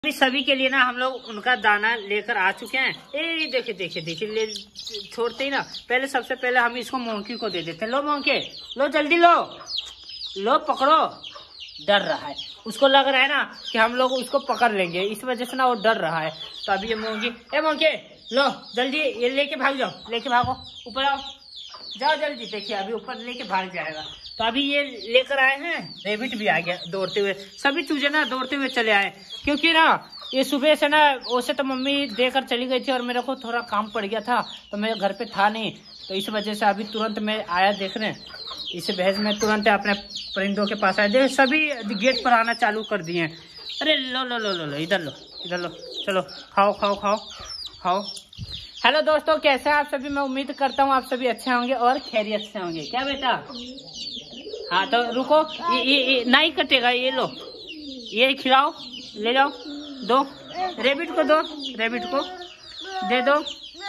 अभी सभी के लिए ना हम लोग उनका दाना लेकर आ चुके हैं। ए देखिए देखिए देखिए, ले छोड़ते ही ना पहले सबसे पहले हम इसको मोंकी को दे देते हैं। लो मोंके, लो जल्दी लो, लो पकड़ो। डर रहा है, उसको लग रहा है ना कि हम लोग उसको पकड़ लेंगे, इस वजह से ना वो डर रहा है। तो अभी ये मोंकी, ए मोंके लो जल्दी, ये लेके भाग जाओ, लेके भागो, ऊपर आओ, जाओ जल्दी। देखिए अभी ऊपर लेके भाग जाएगा। तो अभी ये लेकर आए हैं, रेबिट भी आ गया दौड़ते हुए। सभी चूजे ना दौड़ते हुए चले आए, क्योंकि ना ये सुबह से ना वैसे तो मम्मी देकर चली गई थी और मेरे को थोड़ा काम पड़ गया था, तो मैं घर पे था नहीं, तो इस वजह से अभी तुरंत मैं आया देखने। इसे भैंस में तुरंत अपने परिंदों के पास आया, देख सभी गेट पर आना चालू कर दिए। अरे लो लो लो लो लो, इधर लो, इधर लो, चलो खाओ खाओ खाओ खाओ। हेलो दोस्तों, कैसे हैं आप सभी? मैं उम्मीद करता हूँ आप सभी अच्छे होंगे और खैरियत से होंगे। क्या बेटा? हाँ तो रुको, ये नहीं कटेगा, ये लो, ये खिलाओ, ले जाओ, दो रेबिट को, दो रेबिट को दे दो।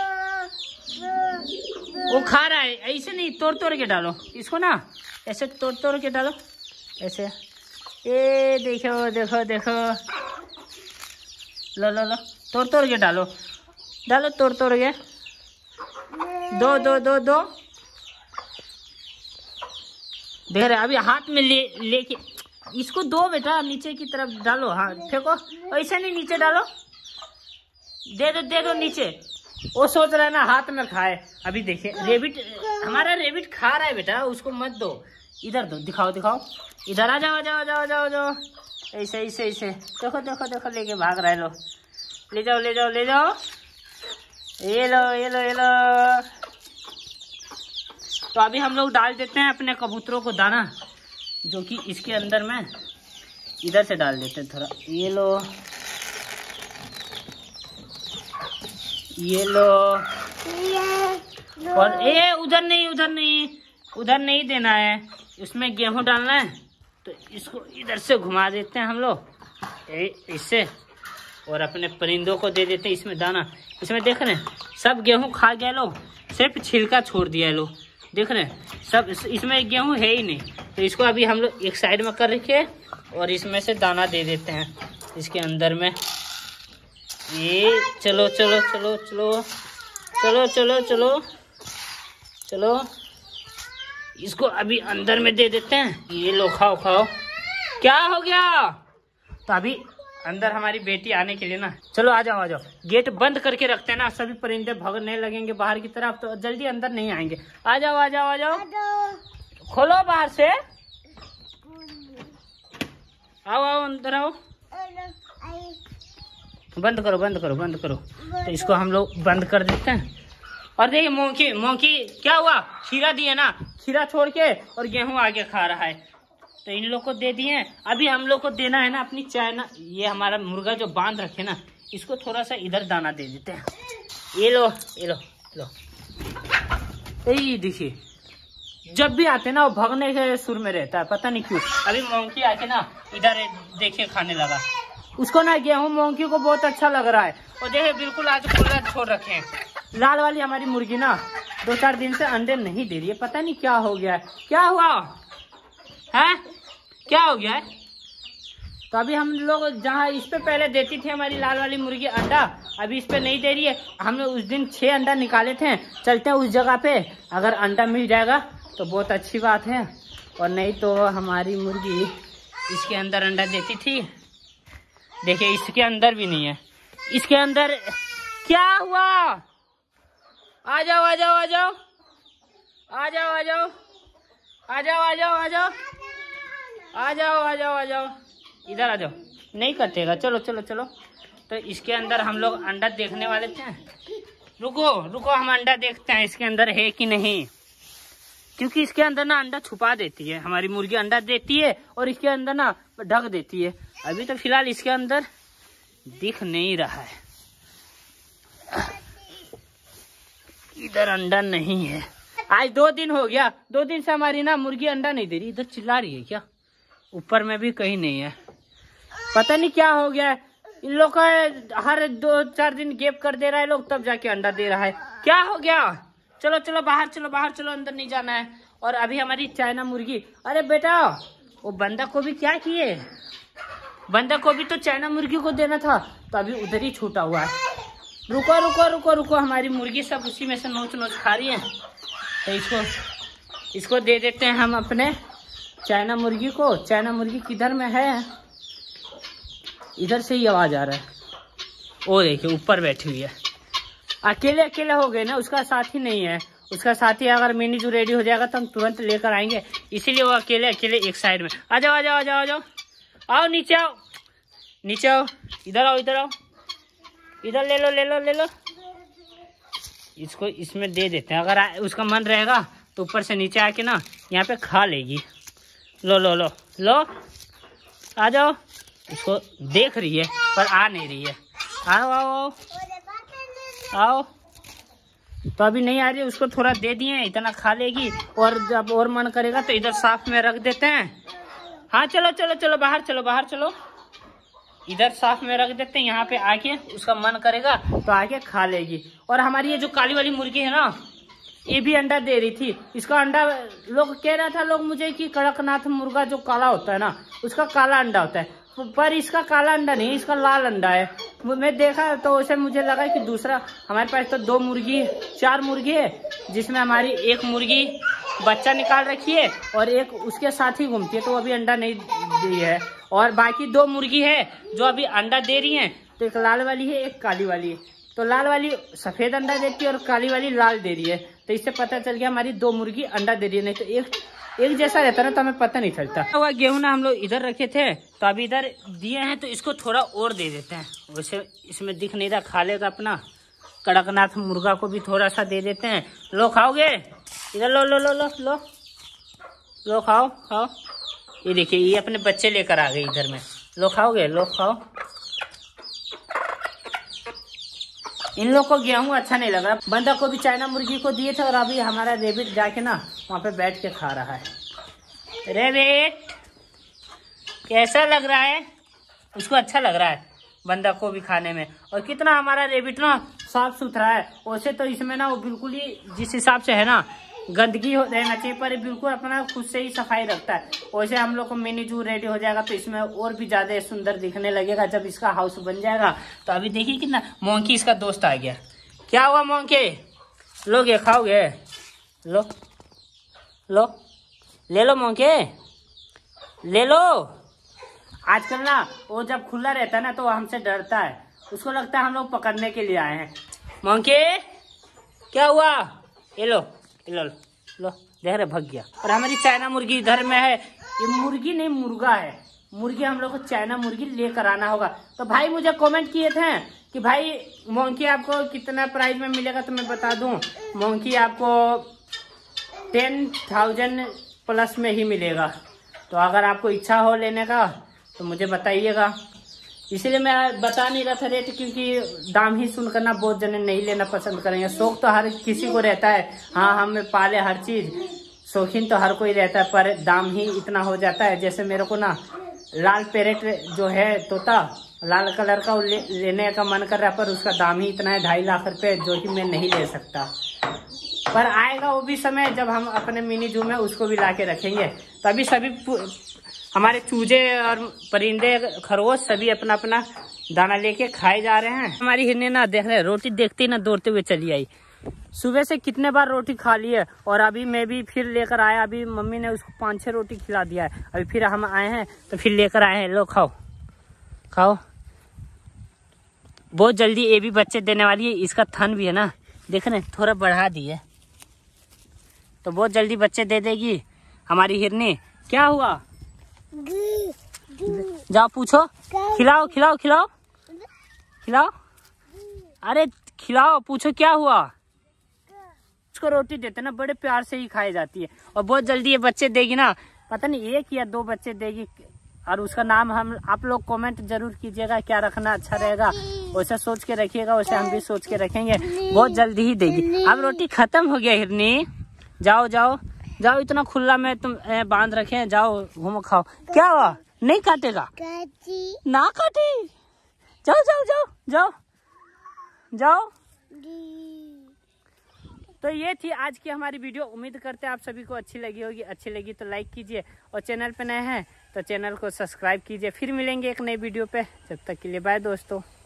वो खा रहा है, ऐसे नहीं, तोड़ तोड़ के डालो इसको ना, ऐसे तोड़ तोड़ के डालो, ऐसे। ये देखो देखो देखो, लो लो लो, तोड़ तोड़ के डालो, डालो तोड़ तोड़ के, दो दो दो दो। देख रहे अभी हाथ में लेके इसको दो बेटा, नीचे की तरफ डालो, हाँ फेंको, ऐसे नहीं नीचे डालो, दे दो नीचे। वो सोच रहा है ना हाथ में खाए। अभी देखिए रेबिट, हमारा रेबिट खा रहा है बेटा, उसको मत दो, इधर दो, दिखाओ दिखाओ, इधर आ जाओ आ जाओ जाओ जाओ जाओ, ऐसे ऐसे ऐसे, देखो देखो देखो, लेके भाग रहा है। लो ले जाओ ले जाओ ले जाओ, ये लो ये लो ये लो। तो अभी हम लोग डाल देते हैं अपने कबूतरों को दाना, जो कि इसके अंदर में इधर से डाल देते हैं थोड़ा। ये लो ये लो, और ये उधर नहीं उधर नहीं, उधर नहीं देना है, उसमें गेहूं डालना है। तो इसको इधर से घुमा देते हैं हम लोग इससे, और अपने परिंदों को दे देते हैं इसमें दाना। इसमें देख रहे हैं सब गेहूं खा गया लोग, सिर्फ छिलका छोड़ दिया है लोग, देख रहे हैं सब, इसमें गेहूं है ही नहीं। तो इसको अभी हम लोग एक साइड में कर रखे और इसमें से दाना दे देते हैं इसके अंदर में। ये चलो चलो चलो चलो चलो चलो चलो चलो, इसको अभी अंदर में दे देते हैं। ये लो खाओ खाओ। क्या हो गया? तो अभी अंदर हमारी बेटी आने के लिए ना, चलो आ जाओ आ जाओ, गेट बंद करके रखते हैं ना, सभी परिंदे भागने लगेंगे बाहर की तरफ, तो जल्दी अंदर नहीं आएंगे। आ जाओ आ जाओ आ जाओ, खोलो बाहर से, आओ आओ अंदर आओ, बंद करो बंद करो बंद करो। तो इसको हम लोग बंद कर देते हैं। और देखिए मोंकी, मोंकी क्या हुआ, खीरा दिए ना, खीरा छोड़ के और गेहूं आगे खा रहा है, तो इन लोग को दे दिए। अभी हम लोग को देना है ना अपनी चाय ना, ये हमारा मुर्गा जो बांध रखे ना, इसको थोड़ा सा इधर दाना दे देते हैं। ये लो ये लो लो, ये देखिए जब भी आते ना वो भगने के सुर में रहता है, पता नहीं क्यों। अभी मोंकी आके ना इधर देखिए खाने लगा, उसको ना गेहूं मोंकी को बहुत अच्छा लग रहा है। और देखिए बिल्कुल आज खुला छोड़ रखे हैं। लाल वाली हमारी मुर्गी ना 2-4 दिन से अंडे नहीं दे रही है, पता नहीं क्या हो गया है। क्या हुआ है, क्या हो गया है? तो अभी हम लोग जहाँ इस पे पहले देती थी हमारी लाल वाली मुर्गी अंडा, अभी इस पे नहीं दे रही है। हमने उस दिन 6 अंडा निकाले थे, चलते हैं उस जगह पे, अगर अंडा मिल जाएगा तो बहुत अच्छी बात है, और नहीं तो हमारी मुर्गी इसके अंदर अंडा देती थी। देखिए इसके अंदर भी नहीं है, इसके अंदर क्या हुआ? आ जाओ आ जाओ आ जाओ आ जाओ आ जाओ आ जाओ आ जाओ आ जाओ आ जाओ आ जाओ आ जाओ, इधर आ जाओ, नहीं कटेगा, चलो चलो चलो। तो इसके अंदर हम लोग अंडा देखने वाले थे, रुको रुको हम अंडा देखते हैं इसके अंदर है कि नहीं, क्योंकि इसके अंदर ना अंडा छुपा देती है हमारी मुर्गी, अंडा देती है और इसके अंदर ना ढक देती है। अभी तो फिलहाल इसके अंदर दिख नहीं रहा है, इधर अंडा नहीं है। आज 2 दिन हो गया, 2 दिन से हमारी ना मुर्गी अंडा नहीं दे रही। इधर चिल्ला रही है क्या? ऊपर में भी कहीं नहीं है, पता नहीं क्या हो गया है इन लोग का, हर 2-4 दिन गैप कर दे रहा है लोग, तब जाके अंडा दे रहा है। क्या हो गया? चलो चलो बाहर चलो, बाहर चलो, अंदर नहीं जाना है। और अभी हमारी चाइना मुर्गी, अरे बेटा वो बंदा को भी क्या किए, बंदा को भी तो चाइना मुर्गी को देना था, तो अभी उधर ही छूटा हुआ है। रुको रुको रुको रुको, हमारी मुर्गी सब उसी में से नोच नोच खा रही है। तो इसको दे देते हैं हम अपने चाइना मुर्गी को। चाइना मुर्गी किधर में है? इधर से ही आवाज आ रहा है। वो देखिए ऊपर बैठी हुई है। अकेले अकेले हो गए ना, उसका साथी नहीं है। उसका साथी अगर मिनी जू रेडी हो जाएगा तो हम तुरंत लेकर आएंगे, इसीलिए वो अकेले अकेले एक साइड में। आ जाओ आ जाओ आ जाओ आ जाओ, आओ नीचे आओ, नीचे आओ, इधर आओ इधर आओ, इधर ले लो ले लो ले लो। इसको इसमें दे देते हैं, अगर उसका मन रहेगा तो ऊपर से नीचे आके ना यहाँ पे खा लेगी। लो लो लो लो, आ जाओ। इसको देख रही है पर आ नहीं रही है। आओ आओ आओ आओ। तो अभी नहीं आ रही है, उसको थोड़ा दे दिए, इतना खा लेगी। और जब और मन करेगा तो इधर साफ में रख देते हैं। हाँ चलो चलो चलो, बाहर चलो बाहर चलो, इधर साफ में रख देते हैं। यहाँ पे आके उसका मन करेगा तो आके खा लेगी। और हमारी ये जो काली वाली मुर्गी है ना, ये भी अंडा दे रही थी। इसका अंडा लोग कह रहा था लोग मुझे कि कड़कनाथ मुर्गा जो काला होता है ना, उसका काला अंडा होता है, पर इसका काला अंडा नहीं, इसका लाल अंडा है। मैं देखा तो उसे मुझे लगा कि दूसरा, हमारे पास तो 4 मुर्गी है, जिसमें हमारी एक मुर्गी बच्चा निकाल रखी है और एक उसके साथ ही घूमती है, तो अभी अंडा नहीं दी है। और बाकी 2 मुर्गी है जो अभी अंडा दे रही हैं, तो एक लाल वाली है एक काली वाली है। तो लाल वाली सफेद अंडा देती है और काली वाली लाल दे रही है। तो इससे पता चल गया हमारी 2 मुर्गी अंडा दे रही है, नहीं तो एक जैसा रहता ना तो हमें पता नहीं चलता। हुआ गेहूं ना हम लोग इधर रखे थे, तो अभी इधर दिए हैं, तो इसको थोड़ा और दे देते हैं। वैसे इसमें दिख नहीं रहा, खा लेगा अपना। कड़कनाथ मुर्गा को भी थोड़ा सा दे देते हैं। लो खाओगे, इधर लो लो लो लो लो लो, खाओ खाओ। ये देखिए ये अपने बच्चे लेकर आ गए इधर में। लो खाओगे, लो खाओ। इन लोग को गेहूं अच्छा नहीं लग रहा। बंदा को भी चाइना मुर्गी को दिए थे और अभी हमारा रेबिट जाके ना वहाँ पे बैठ के खा रहा है। रेबिट कैसा लग रहा है? उसको अच्छा लग रहा है बंदा को भी खाने में। और कितना हमारा रेबिट ना साफ सुथरा है। वैसे तो इसमें ना वो बिल्कुल ही जिस हिसाब से है ना, गंदगी रहना चाहिए, पर बिल्कुल अपना खुद से ही सफाई रखता है। वैसे हम लोग को मिनी जू रेडी हो जाएगा तो इसमें और भी ज्यादा सुंदर दिखने लगेगा जब इसका हाउस बन जाएगा। तो अभी देखिए कितना मोंकी इसका दोस्त आ गया। क्या हुआ मोंकी? लोगे, खाओगे? लो लो, ले लो मोंकी, ले लो। आजकल ना वो जब खुला रहता है ना तो वो हमसे डरता है, उसको लगता है हम लोग पकड़ने के लिए आए हैं। मोंकी क्या हुआ? ये लो लो लो, देख रहे भाग गया। और हमारी चाइना मुर्गी इधर में है। ये मुर्गी नहीं मुर्गा है। मुर्गी हम लोग को चाइना मुर्गी लेकर आना होगा। तो भाई मुझे कमेंट किए थे कि भाई मोंकी आपको कितना प्राइस में मिलेगा, तो मैं बता दूं मोंकी आपको 10,000 प्लस में ही मिलेगा। तो अगर आपको इच्छा हो लेने का तो मुझे बताइएगा। इसीलिए मैं बता नहीं रहा था रेट, क्योंकि दाम ही सुनकर ना बहुत जने नहीं लेना पसंद करेंगे। शौक तो हर किसी को रहता है, हाँ हमें पाले हर चीज, शौकीन तो हर कोई रहता है, पर दाम ही इतना हो जाता है। जैसे मेरे को ना लाल पैरेट जो है तोता, लाल कलर का लेने का मन कर रहा है, पर उसका दाम ही इतना है 2.5 लाख रुपए, जो कि मैं नहीं ले सकता। पर आएगा वो भी समय जब हम अपने मिनी जू में उसको भी ला के रखेंगे। तभी सभी हमारे चूजे और परिंदे खरगोश सभी अपना अपना दाना लेके खाए जा रहे हैं। हमारी हिरने ना देख रहे, रोटी देखते ही ना दौड़ते हुए चली आई। सुबह से कितने बार रोटी खा ली है, और अभी मैं भी फिर लेकर आया। अभी मम्मी ने उसको 5-6 रोटी खिला दिया है। अभी फिर हम आए हैं तो फिर लेकर आए हैं। लो खाओ खाओ। बहुत जल्दी ये भी बच्चे देने वाली है। इसका थन भी है ना, देख रहे थोड़ा बढ़ा दी है, तो बहुत जल्दी बच्चे दे देगी हमारी हिरनी। क्या हुआ? जाओ पूछो, खिलाओ खिलाओ खिलाओ खिलाओ। अरे खिलाओ, पूछो क्या हुआ। उसको रोटी देते ना, बड़े प्यार से ही खाई जाती है। और बहुत जल्दी ये बच्चे देगी ना, पता नहीं 1 या 2 बच्चे देगी। और उसका नाम हम आप लोग कमेंट जरूर कीजिएगा, क्या रखना अच्छा रहेगा। वैसे सोच के रखिएगा, वैसे हम भी सोच के रखेंगे। बहुत जल्दी ही देगी। अब रोटी खत्म हो गया हिरनी, जाओ जाओ जाओ, इतना खुला में तुम बांध रखे हैं, जाओ घूमो खाओ। क्या हुआ? नहीं काटेगा? ना काटे, जाओ जाओ जाओ जाओ जाओ। तो ये थी आज की हमारी वीडियो। उम्मीद करते हैं आप सभी को अच्छी लगी होगी। अच्छी लगी तो लाइक कीजिए, और चैनल पे नए हैं तो चैनल को सब्सक्राइब कीजिए। फिर मिलेंगे एक नई वीडियो पे, जब तक के लिए बाय दोस्तों।